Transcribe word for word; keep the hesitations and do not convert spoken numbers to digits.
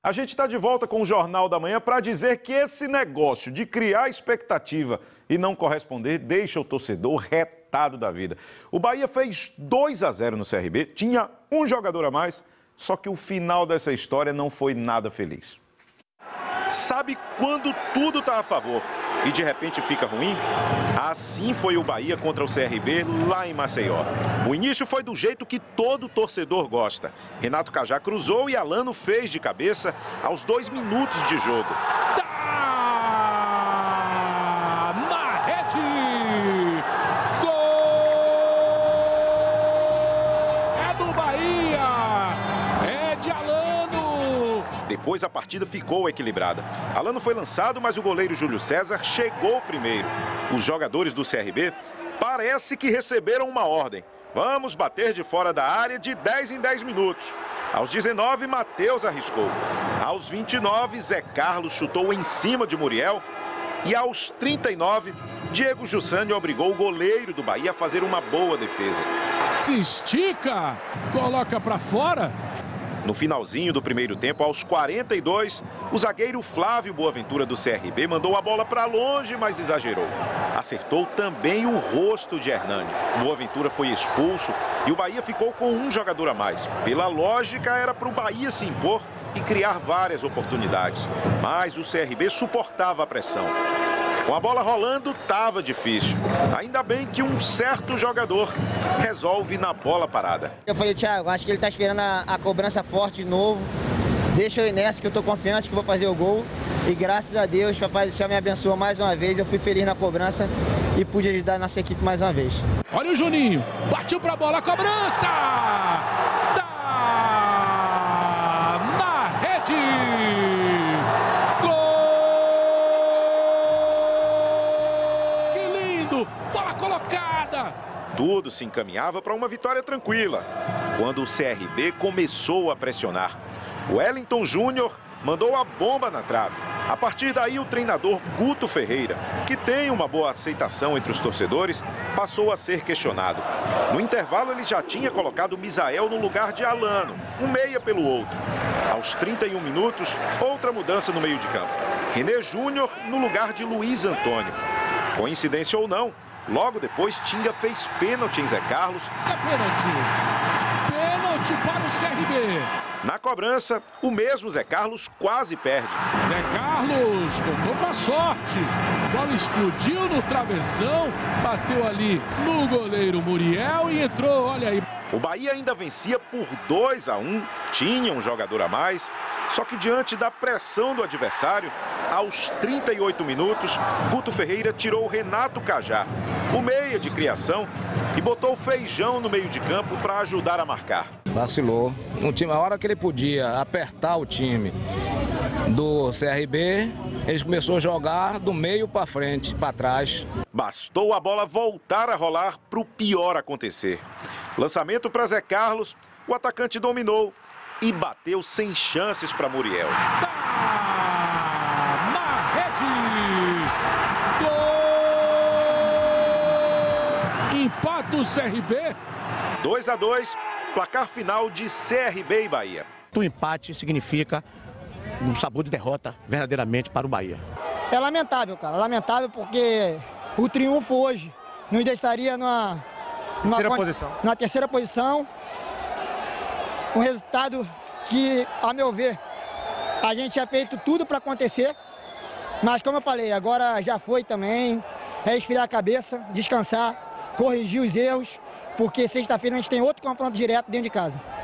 A gente está de volta com o Jornal da Manhã para dizer que esse negócio de criar expectativa e não corresponder deixa o torcedor retado da vida. O Bahia fez dois a zero no C R B, tinha um jogador a mais, só que o final dessa história não foi nada feliz. Sabe quando tudo está a favor e de repente fica ruim? Assim foi o Bahia contra o C R B lá em Maceió. O início foi do jeito que todo torcedor gosta. Renato Cajá cruzou e Alano fez de cabeça aos dois minutos de jogo. Tá na rede! Gol! É do Bahia! É de Alano! Depois a partida ficou equilibrada. Alano foi lançado, mas o goleiro Júlio César chegou primeiro. Os jogadores do C R B parece que receberam uma ordem. Vamos bater de fora da área de dez em dez minutos. Aos dezenove, Matheus arriscou. Aos vinte e nove, Zé Carlos chutou em cima de Muriel. E aos trinta e nove, Diego Jussani obrigou o goleiro do Bahia a fazer uma boa defesa. Se estica, coloca para fora. No finalzinho do primeiro tempo, aos quarenta e dois, o zagueiro Flávio Boaventura do C R B mandou a bola para longe, mas exagerou. Acertou também o rosto de Hernani. Boaventura foi expulso e o Bahia ficou com um jogador a mais. Pela lógica, era para o Bahia se impor e criar várias oportunidades. Mas o C R B suportava a pressão. Com a bola rolando, estava difícil. Ainda bem que um certo jogador resolve na bola parada. Eu falei, Thiago, acho que ele está esperando a, a cobrança forte de novo. Deixa eu ir nessa que eu estou confiante que vou fazer o gol. E graças a Deus, Papai do Céu me abençoou mais uma vez. Eu fui feliz na cobrança e pude ajudar a nossa equipe mais uma vez. Olha o Juninho, partiu para a bola, cobrança! Tá na rede! Bola colocada! Tudo se encaminhava para uma vitória tranquila, quando o C R B começou a pressionar. O Wellington Júnior mandou a bomba na trave. A partir daí, o treinador Guto Ferreira, que tem uma boa aceitação entre os torcedores, passou a ser questionado. No intervalo, ele já tinha colocado Misael no lugar de Alano, um meia pelo outro. Aos trinta e um minutos, outra mudança no meio de campo. René Júnior no lugar de Luiz Antônio. Coincidência ou não, logo depois Tinga fez pênalti em Zé Carlos. É pênalti. Pênalti para o C R B. Na cobrança, o mesmo Zé Carlos quase perde. Zé Carlos contou com a sorte. A bola explodiu no travessão, bateu ali no goleiro Muriel e entrou, olha aí. O Bahia ainda vencia por dois a um, tinha um jogador a mais. Só que diante da pressão do adversário, aos trinta e oito minutos, Guto Ferreira tirou o Renato Cajá, o meia de criação, e botou o Feijão no meio de campo para ajudar a marcar. Vacilou. Um time, a hora que ele podia apertar o time do C R B, ele começou a jogar do meio para frente, para trás. Bastou a bola voltar a rolar para o pior acontecer. Lançamento para Zé Carlos, o atacante dominou e bateu sem chances para Muriel. Tá na rede! Gol! Empata o C R B. dois a dois, placar final de C R B e Bahia. O empate significa um sabor de derrota verdadeiramente para o Bahia. É lamentável, cara, lamentável porque o triunfo hoje nos deixaria numa, numa terceira posição. Na terceira posição. Um resultado que, a meu ver, a gente tinha feito tudo para acontecer, mas como eu falei, agora já foi também, é esfriar a cabeça, descansar, corrigir os erros, porque sexta-feira a gente tem outro confronto direto dentro de casa.